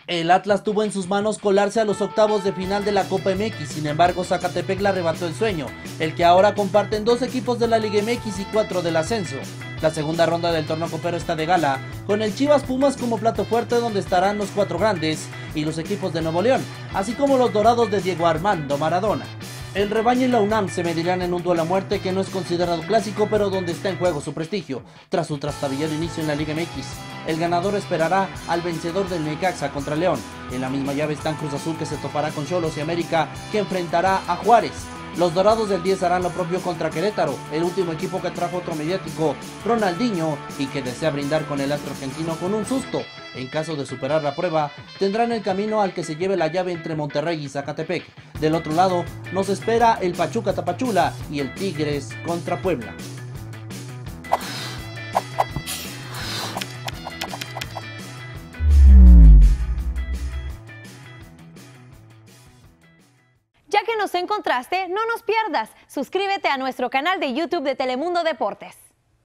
El Atlas tuvo en sus manos colarse a los octavos de final de la Copa MX, sin embargo Zacatepec le arrebató el sueño, el que ahora comparten 2 equipos de la Liga MX y 4 del ascenso. La segunda ronda del torneo copero está de gala, con el Chivas Pumas como plato fuerte donde estarán los 4 grandes y los equipos de Nuevo León, así como los Dorados de Diego Armando Maradona. El Rebaño y la UNAM se medirán en un duelo a muerte que no es considerado clásico, pero donde está en juego su prestigio, tras su trastabillero inicio en la Liga MX. El ganador esperará al vencedor del Necaxa contra León. En la misma llave están Cruz Azul, que se topará con Xolos, y América, que enfrentará a Juárez. Los Dorados del 10 harán lo propio contra Querétaro, el último equipo que trajo otro mediático, Ronaldinho, y que desea brindar con el astro argentino con un susto. En caso de superar la prueba, tendrán el camino al que se lleve la llave entre Monterrey y Zacatepec. Del otro lado, nos espera el Pachuca Tapachula y el Tigres contra Puebla. Ya que nos encontraste, no nos pierdas. Suscríbete a nuestro canal de YouTube de Telemundo Deportes.